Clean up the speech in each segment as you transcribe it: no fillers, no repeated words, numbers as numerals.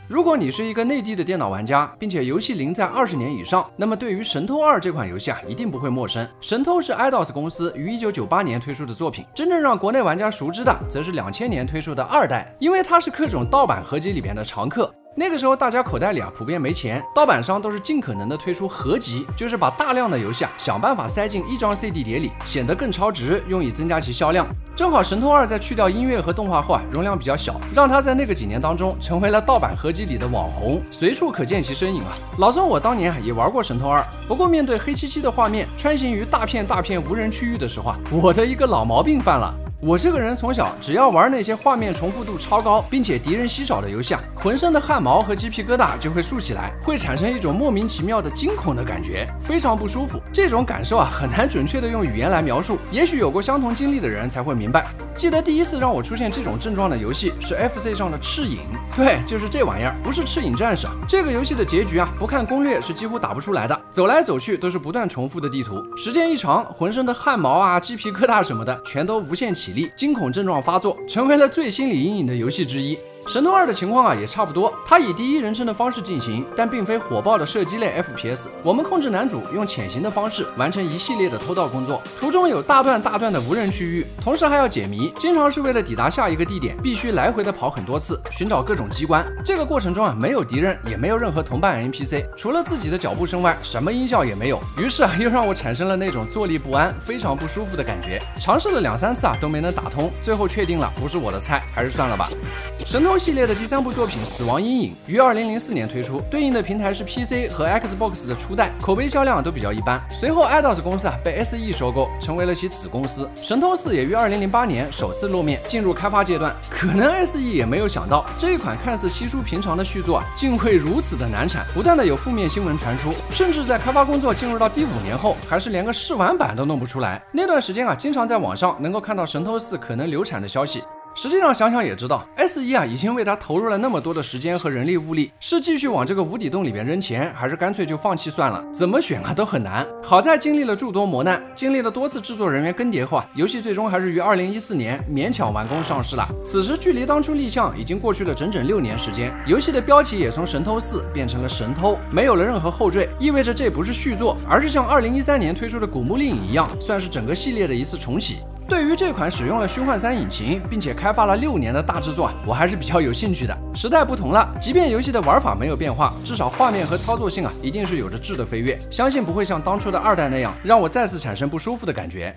如果你是一个内地的电脑玩家，并且游戏龄在20年以上，那么对于《神偷2》这款游戏一定不会陌生。《神偷》是 Eidos 公司于1998年推出的作品，真正让国内玩家熟知的，则是2000年推出的2代，因为它是各种盗版合集里边的常客。那个时候大家口袋里普遍没钱，盗版商都是尽可能的推出合集，就是把大量的游戏想办法塞进一张 CD 碟里，显得更超值，用以增加其销量。正好《神偷2》在去掉音乐和动画后容量比较小，让它在那个几年当中成为了盗版合集里的网红，随处可见其身影老孙我当年也玩过《神偷2》，不过面对黑漆漆的画面，穿行于大片无人区域的时候我的一个老毛病犯了。我这个人从小只要玩那些画面重复度超高，并且敌人稀少的游戏浑身的汗毛和鸡皮疙瘩就会竖起来，会产生一种莫名其妙的惊恐的感觉，非常不舒服。这种感受很难准确的用语言来描述，也许有过相同经历的人才会明白。记得第一次让我出现这种症状的游戏是 FC 上的赤影，对，就是这玩意儿，不是赤影战士。这个游戏的结局不看攻略是几乎打不出来的，走来走去都是不断重复的地图，时间一长，浑身的汗毛鸡皮疙瘩什么的全都无限起立，惊恐症状发作，成为了最心理阴影的游戏之一。神偷2的情况也差不多，它以第一人称的方式进行，但并非火爆的射击类 FPS。我们控制男主用潜行的方式完成一系列的偷盗工作，途中有大段的无人区域，同时还要解谜，经常是为了抵达下一个地点，必须来回的跑很多次，寻找各种机关。这个过程中没有敌人，也没有任何同伴 NPC， 除了自己的脚步声外，什么音效也没有。于是又让我产生了那种坐立不安、非常不舒服的感觉。尝试了2、3次都没能打通，最后确定了不是我的菜，还是算了吧。神偷系列的第3部作品《死亡阴影》于2004年推出，对应的平台是 PC 和 Xbox 的初代，口碑销量都比较一般。随后 Eidos 公司被 SE 收购，成为了其子公司。神偷4也于2008年首次露面，进入开发阶段。可能 SE 也没有想到，这一款看似稀疏平常的续作竟会如此的难产，不断的有负面新闻传出，甚至在开发工作进入到第5年后，还是连个试玩版都弄不出来。那段时间经常在网上能够看到神偷4可能流产的消息。实际上想想也知道 ，SE 已经为他投入了那么多的时间和人力物力，是继续往这个无底洞里边扔钱，还是干脆就放弃算了？怎么选都很难。好在经历了诸多磨难，经历了多次制作人员更迭后游戏最终还是于2014年勉强完工上市了。此时距离当初立项已经过去了整整6年时间，游戏的标题也从神偷4变成了神偷，没有了任何后缀，意味着这不是续作，而是像2013年推出的古墓丽影一样，算是整个系列的一次重启。对于这款使用了虚幻3引擎，并且开发了6年的大制作，我还是比较有兴趣的。时代不同了，即便游戏的玩法没有变化，至少画面和操作性一定是有着质的飞跃，相信不会像当初的2代那样，让我再次产生不舒服的感觉。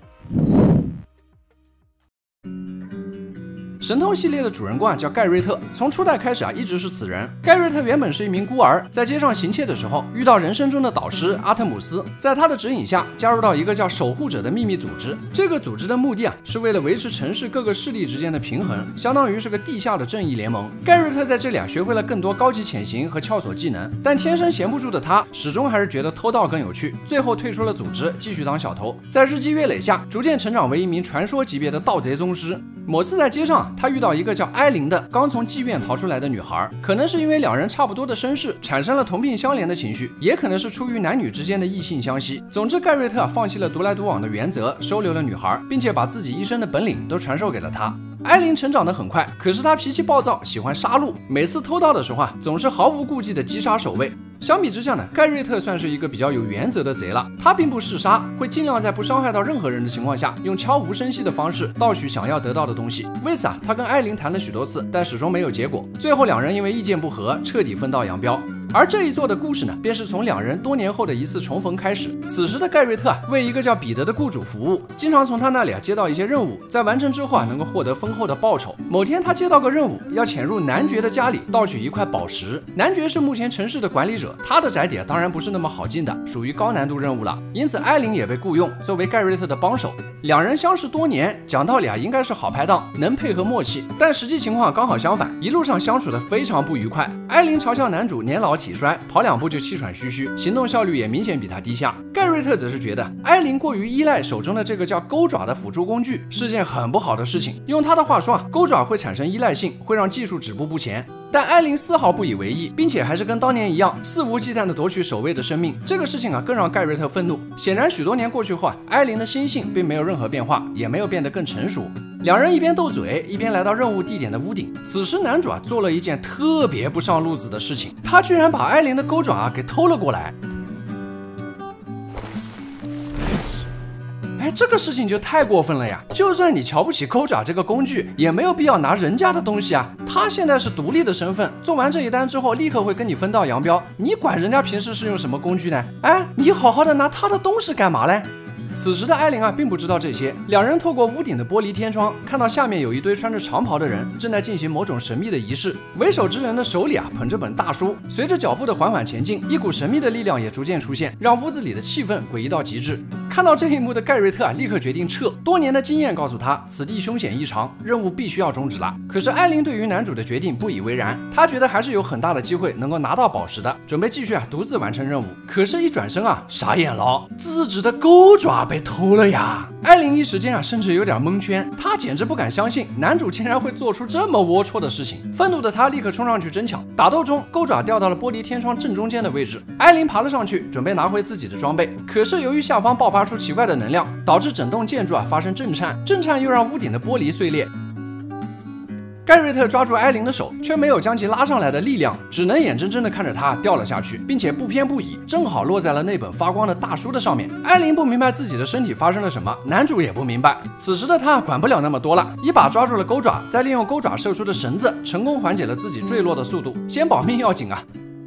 神偷系列的主人公叫盖瑞特，从初代开始一直是此人。盖瑞特原本是一名孤儿，在街上行窃的时候，遇到人生中的导师阿特姆斯，在他的指引下，加入到一个叫守护者的秘密组织。这个组织的目的是为了维持城市各个势力之间的平衡，相当于是个地下的正义联盟。盖瑞特在这里学会了更多高级潜行和撬锁技能，但天生闲不住的他，始终还是觉得偷盗更有趣，最后退出了组织，继续当小偷。在日积月累下，逐渐成长为一名传说级别的盗贼宗师。某次在街上，他遇到一个叫艾琳的刚从妓院逃出来的女孩，可能是因为2人差不多的身世，产生了同病相怜的情绪，也可能是出于男女之间的异性相吸。总之，盖瑞特放弃了独来独往的原则，收留了女孩，并且把自己一生的本领都传授给了她。艾琳成长得很快，可是她脾气暴躁，喜欢杀戮，每次偷盗的时候总是毫无顾忌的击杀守卫。相比之下呢，盖瑞特算是一个比较有原则的贼了。他并不嗜杀，会尽量在不伤害到任何人的情况下，用悄无声息的方式盗取想要得到的东西。为此他跟艾琳谈了许多次，但始终没有结果。最后2人因为意见不合，彻底分道扬镳。而这一座的故事呢，便是从2人多年后的一次重逢开始。此时的盖瑞特为一个叫彼得的雇主服务，经常从他那里接到一些任务，在完成之后能够获得丰厚的报酬。某天他接到个任务，要潜入男爵的家里盗取一块宝石。男爵是目前城市的管理者，他的宅邸当然不是那么好进的，属于高难度任务了。因此艾琳也被雇佣作为盖瑞特的帮手。2人相识多年，讲道理应该是好拍档，能配合默契，但实际情况刚好相反，一路上相处的非常不愉快。艾琳嘲笑男主年老体衰，跑2步就气喘吁吁，行动效率也明显比他低下。盖瑞特则是觉得艾琳过于依赖手中的这个叫钩爪的辅助工具，是件很不好的事情。用他的话说勾爪会产生依赖性，会让技术止步不前。 但艾琳丝毫不以为意，并且还是跟当年一样肆无忌惮地夺取守卫的生命。这个事情啊，更让盖瑞特愤怒。显然，许多年过去后啊，艾琳的心性并没有任何变化，也没有变得更成熟。两人一边斗嘴，一边来到任务地点的屋顶。此时，男主啊做了一件特别不上路子的事情，他居然把艾琳的钩爪啊给偷了过来。这个事情就太过分了呀！就算你瞧不起钩爪这个工具，也没有必要拿人家的东西啊。他现在是独立的身份，做完这一单之后，立刻会跟你分道扬镳。你管人家平时是用什么工具呢？你好好的拿他的东西干嘛嘞？此时的艾琳啊，并不知道这些。两人透过屋顶的玻璃天窗，看到下面有一堆穿着长袍的人正在进行某种神秘的仪式。为首之人的手里啊捧着本大书，随着脚步的缓缓前进，一股神秘的力量也逐渐出现，让屋子里的气氛诡异到极致。看到这一幕的盖瑞特啊，立刻决定撤。多年的经验告诉他，此地凶险异常，任务必须要终止了。可是艾琳对于男主的决定不以为然，他觉得还是有很大的机会能够拿到宝石的，准备继续独自完成任务。可是，一转身啊，傻眼了，自己的钩爪被偷了呀！艾琳一时间啊，甚至有点蒙圈，她简直不敢相信男主竟然会做出这么龌龊的事情。愤怒的她立刻冲上去争抢，打斗中钩爪掉到了玻璃天窗正中间的位置。艾琳爬了上去，准备拿回自己的装备，可是由于下方爆发出奇怪的能量，导致整栋建筑发生震颤，震颤又让屋顶的玻璃碎裂。盖瑞特抓住艾琳的手，却没有将其拉上来的力量，只能眼睁睁地看着她掉了下去，并且不偏不倚，正好落在了那本发光的大书的上面。艾琳不明白自己的身体发生了什么，男主也不明白。此时的他管不了那么多了，一把抓住了钩爪，再利用钩爪射出的绳子，成功缓解了自己坠落的速度。先保命要紧啊！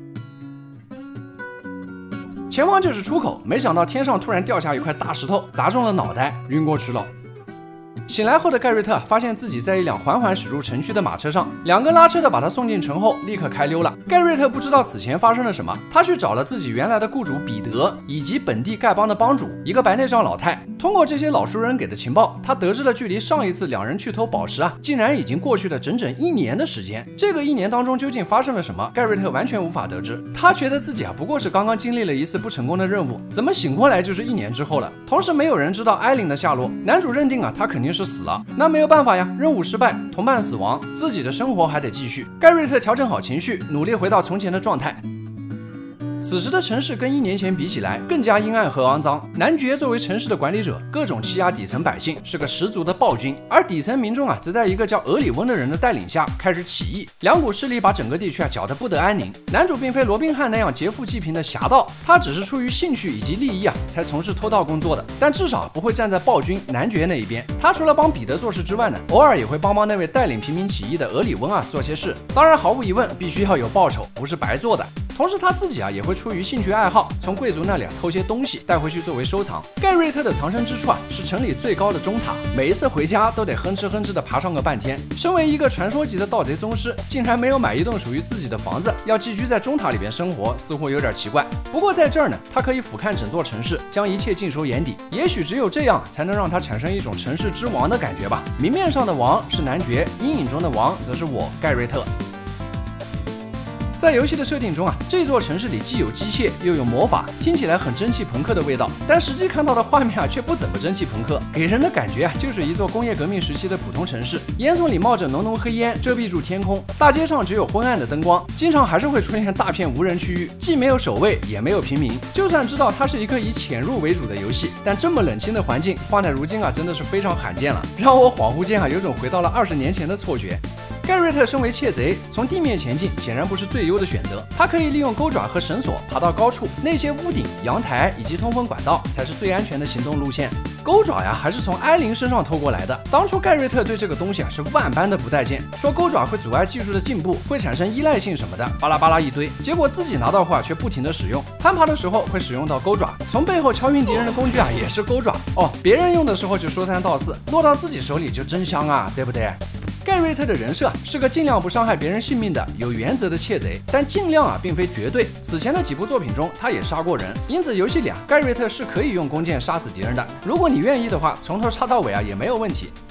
前方就是出口，没想到天上突然掉下一块大石头，砸中了脑袋，晕过去了。醒来后的盖瑞特发现自己在一辆缓缓驶入城区的马车上，两个拉车的把他送进城后，立刻开溜了。盖瑞特不知道此前发生了什么，他去找了自己原来的雇主彼得，以及本地丐帮的帮主一个白内障老太。通过这些老熟人给的情报，他得知了距离上一次两人去偷宝石竟然已经过去了整整1年的时间。这个1年当中究竟发生了什么，盖瑞特完全无法得知。他觉得自己不过是刚刚经历了一次不成功的任务，怎么醒过来就是1年之后了？同时没有人知道艾琳的下落，男主认定他肯定是死了。那没有办法呀，任务失败，同伴死亡，自己的生活还得继续。盖瑞特调整好情绪，努力回到从前的状态。此时的城市跟1年前比起来更加阴暗和肮脏。男爵作为城市的管理者，各种欺压底层百姓，是个十足的暴君。而底层民众则在一个叫俄里温的人的带领下开始起义，两股势力把整个地区搅得不得安宁。男主并非罗宾汉那样劫富济贫的侠盗，他只是出于兴趣以及利益才从事偷盗工作的，但至少不会站在暴君男爵那一边。他除了帮彼得做事之外呢，偶尔也会帮那位带领平民起义的俄里温做些事。当然，毫无疑问，必须要有报酬，不是白做的。同时他自己也会出于兴趣爱好，从贵族那里偷些东西带回去作为收藏。盖瑞特的藏身之处是城里最高的钟塔，每一次回家都得哼哧哼哧的爬上个半天。身为一个传说级的盗贼宗师，竟然没有买一栋属于自己的房子，要寄居在钟塔里边生活，似乎有点奇怪。不过在这儿呢，他可以俯瞰整座城市，将一切尽收眼底。也许只有这样，才能让他产生一种城市之王的感觉吧。明面上的王是男爵，阴影中的王则是我盖瑞特。在游戏的设定中这座城市里既有机械又有魔法，听起来很蒸汽朋克的味道，但实际看到的画面却不怎么蒸汽朋克，给人的感觉就是一座工业革命时期的普通城市。烟囱里冒着浓浓黑烟，遮蔽住天空，大街上只有昏暗的灯光，经常还是会出现大片无人区域，既没有守卫，也没有平民。就算知道它是一个以潜入为主的游戏，但这么冷清的环境放在如今真的是非常罕见了，让我恍惚间有种回到了20年前的错觉。盖瑞特身为窃贼，从地面前进显然不是最优的选择。他可以利用钩爪和绳索爬到高处，那些屋顶、阳台以及通风管道才是最安全的行动路线。钩爪还是从艾琳身上偷过来的。当初盖瑞特对这个东西是万般的不待见，说钩爪会阻碍技术的进步，会产生依赖性什么的，巴拉巴拉一堆。结果自己拿到后却不停的使用，攀爬的时候会使用到钩爪，从背后敲晕敌人的工具也是钩爪。别人用的时候就说3道4，落到自己手里就真香对不对？盖瑞特的人设是个尽量不伤害别人性命的有原则的窃贼，但尽量并非绝对。此前的几部作品中，他也杀过人，因此游戏里盖瑞特是可以用弓箭杀死敌人的。如果你愿意的话，从头杀到尾也没有问题。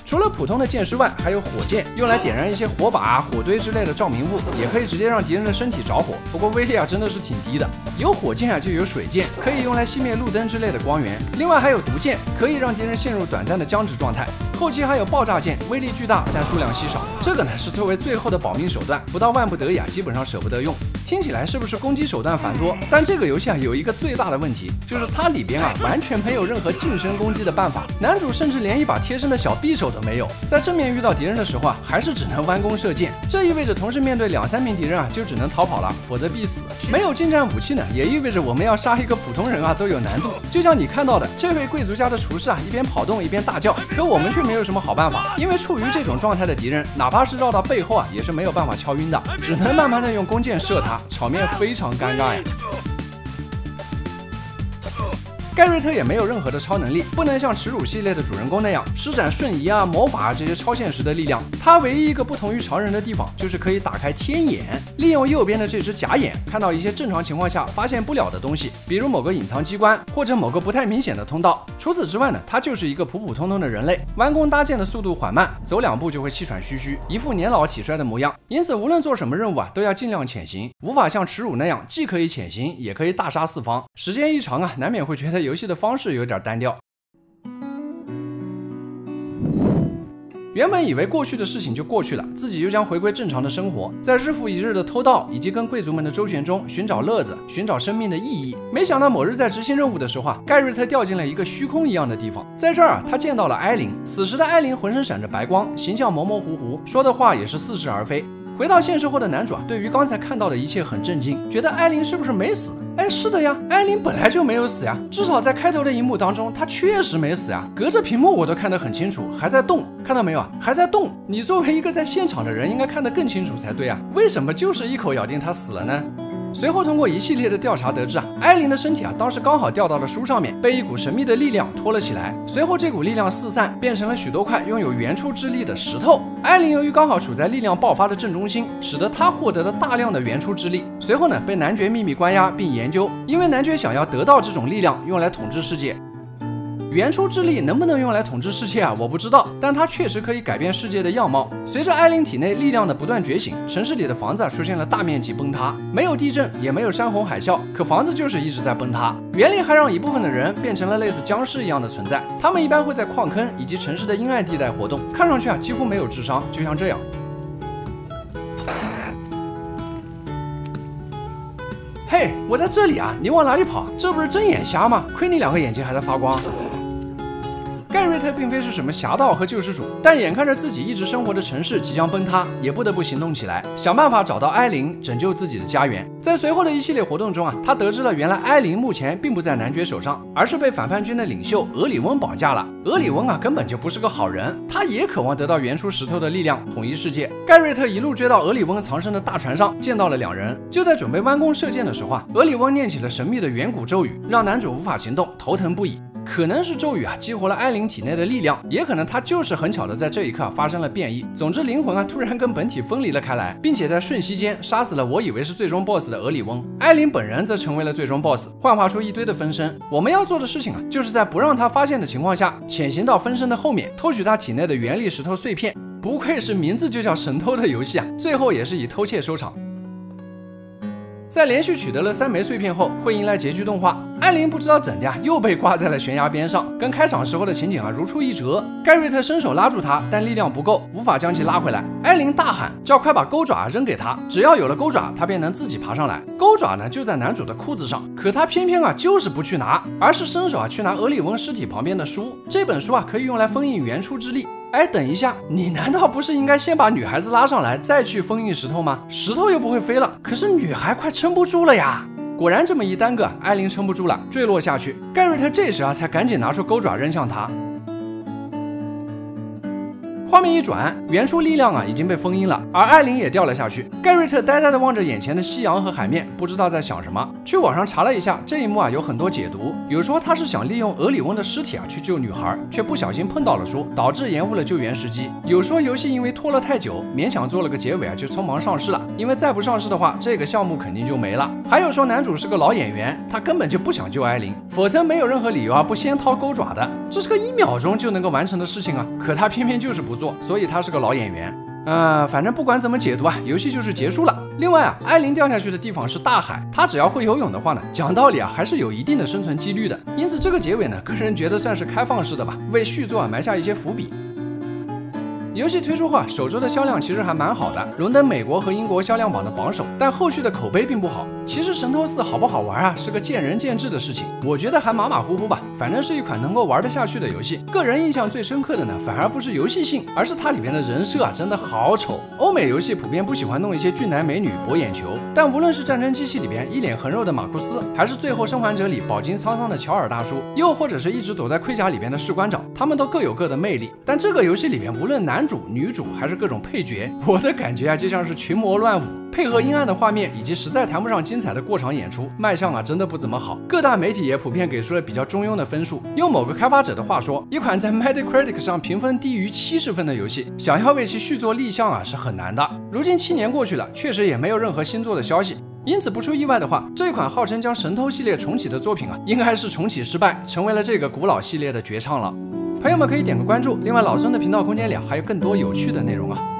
除了普通的箭矢外，还有火箭，用来点燃一些火把、火堆之类的照明物，也可以直接让敌人的身体着火。不过威力真的是挺低的。有火箭就有水箭，可以用来熄灭路灯之类的光源。另外还有毒箭，可以让敌人陷入短暂的僵直状态。后期还有爆炸箭，威力巨大，但数量稀少。这个是作为最后的保命手段，不到万不得已基本上舍不得用。听起来是不是攻击手段繁多？但这个游戏有一个最大的问题，就是它里边完全没有任何近身攻击的办法。男主甚至连一把贴身的小匕首都没有，在正面遇到敌人的时候还是只能弯弓射箭。这意味着同时面对2、3名敌人就只能逃跑了，否则必死。没有近战武器呢，也意味着我们要杀一个普通人都有难度。就像你看到的，这位贵族家的厨师一边跑动一边大叫，可我们却没有什么好办法，因为处于这种状态的敌人，哪怕是绕到背后也是没有办法敲晕的，只能慢慢的用弓箭射他，场面非常尴尬呀。盖瑞特也没有任何的超能力，不能像耻辱系列的主人公那样施展瞬移魔法这些超现实的力量。他唯一一个不同于常人的地方，就是可以打开天眼，利用右边的这只假眼，看到一些正常情况下发现不了的东西，比如某个隐藏机关或者某个不太明显的通道。除此之外呢，他就是一个普普通通的人类，弯弓搭箭的速度缓慢，走2步就会气喘吁吁，一副年老体衰的模样。因此无论做什么任务都要尽量潜行，无法像耻辱那样既可以潜行，也可以大杀四方。时间一长难免会觉得游戏的方式有点单调。原本以为过去的事情就过去了，自己又将回归正常的生活，在日复一日的偷盗以及跟贵族们的周旋中寻找乐子，寻找生命的意义。没想到某日在执行任务的时候盖瑞特掉进了一个虚空一样的地方。在这儿他见到了艾琳，此时的艾琳浑身闪着白光，形象模模糊糊，说的话也是似是而非。回到现实后的男主对于刚才看到的一切很震惊，觉得艾琳是不是没死？是的呀，艾琳本来就没有死呀，至少在开头的一幕当中，她确实没死呀，隔着屏幕我都看得很清楚，还在动，看到没有还在动。你作为一个在现场的人，应该看得更清楚才对啊，为什么就是一口咬定她死了呢？随后通过一系列的调查得知艾琳的身体当时刚好掉到了书上面，被一股神秘的力量拖了起来。随后这股力量四散，变成了许多块拥有原初之力的石头。艾琳由于刚好处在力量爆发的正中心，使得她获得了大量的原初之力。随后被男爵秘密关押并研究，因为男爵想要得到这种力量用来统治世界。原初之力能不能用来统治世界我不知道，但它确实可以改变世界的样貌。随着艾琳体内力量的不断觉醒，城市里的房子出现了大面积崩塌，没有地震，也没有山洪海啸，可房子就是一直在崩塌。原理还让一部分的人变成了类似僵尸一样的存在，他们一般会在矿坑以及城市的阴暗地带活动，看上去几乎没有智商，就像这样。嘿，我在这里你往哪里跑？这不是睁眼瞎吗？亏你2个眼睛还在发光。盖瑞特并非是什么侠盗和救世主，但眼看着自己一直生活的城市即将崩塌，也不得不行动起来，想办法找到艾琳，拯救自己的家园。在随后的一系列活动中他得知了原来艾琳目前并不在男爵手上，而是被反叛军的领袖俄里翁绑架了。俄里翁根本就不是个好人，他也渴望得到原初石头的力量，统一世界。盖瑞特一路追到俄里翁藏身的大船上，见到了2人。就在准备弯弓射箭的时候俄里翁念起了神秘的远古咒语，让男主无法行动，头疼不已。可能是咒语激活了艾琳体内的力量，也可能他就是很巧的在这一刻发生了变异。总之灵魂突然跟本体分离了开来，并且在瞬息间杀死了我以为是最终 BOSS 的俄里翁。艾琳本人则成为了最终 BOSS， 幻化出一堆的分身。我们要做的事情就是在不让他发现的情况下，潜行到分身的后面，偷取他体内的原力石头碎片。不愧是名字就叫神偷的游戏最后也是以偷窃收场。在连续取得了3枚碎片后，会迎来结局动画。艾琳不知道怎的又被挂在了悬崖边上，跟开场时候的情景如出一辙。盖瑞特伸手拉住他，但力量不够，无法将其拉回来。艾琳大喊，叫快把钩爪扔给他，只要有了钩爪，他便能自己爬上来。钩爪就在男主的裤子上，可他偏偏就是不去拿，而是伸手去拿俄里翁尸体旁边的书。这本书可以用来封印原初之力。等一下，你难道不是应该先把女孩子拉上来，再去封印石头吗？石头又不会飞了，可是女孩快撑不住了呀！果然这么一耽搁，艾琳撑不住了，坠落下去。盖瑞特这时才赶紧拿出钩爪扔向她。 画面一转，原初力量已经被封印了，而艾琳也掉了下去。盖瑞特呆呆地望着眼前的夕阳和海面，不知道在想什么。去网上查了一下，这一幕有很多解读，有说他是想利用俄里翁的尸体去救女孩，却不小心碰到了书，导致延误了救援时机。有说游戏因为拖了太久，勉强做了个结尾就匆忙上市了，因为再不上市的话，这个项目肯定就没了。还有说男主是个老演员，他根本就不想救艾琳，否则没有任何理由不先掏钩爪的，这是个1秒钟就能够完成的事情可他偏偏就是不做，所以他是个老演员。反正不管怎么解读游戏就是结束了。另外艾琳掉下去的地方是大海，她只要会游泳的话呢，讲道理还是有一定的生存几率的。因此这个结尾呢，个人觉得算是开放式的吧，为续作埋下一些伏笔。游戏推出后首周的销量其实还蛮好的，荣登美国和英国销量榜的榜首，但后续的口碑并不好。其实神偷4好不好玩是个见仁见智的事情，我觉得还马马虎虎吧，反正是一款能够玩得下去的游戏。个人印象最深刻的呢，反而不是游戏性，而是它里边的人设真的好丑。欧美游戏普遍不喜欢弄一些俊男美女博眼球，但无论是战争机器里边一脸横肉的马库斯，还是最后生还者里饱经沧桑的乔尔大叔，又或者是一直躲在盔甲里边的士官长，他们都各有各的魅力。但这个游戏里边无论男主、女主还是各种配角，我的感觉就像是群魔乱舞，配合阴暗的画面以及实在谈不上精彩的过场演出，卖相真的不怎么好。各大媒体也普遍给出了比较中庸的分数。用某个开发者的话说，一款在 Metacritic 上评分低于70分的游戏，想要为其续作立项是很难的。如今7年过去了，确实也没有任何新作的消息。因此不出意外的话，这款号称将神偷系列重启的作品应该是重启失败，成为了这个古老系列的绝唱了。朋友们可以点个关注，另外老孙的频道空间里还有更多有趣的内容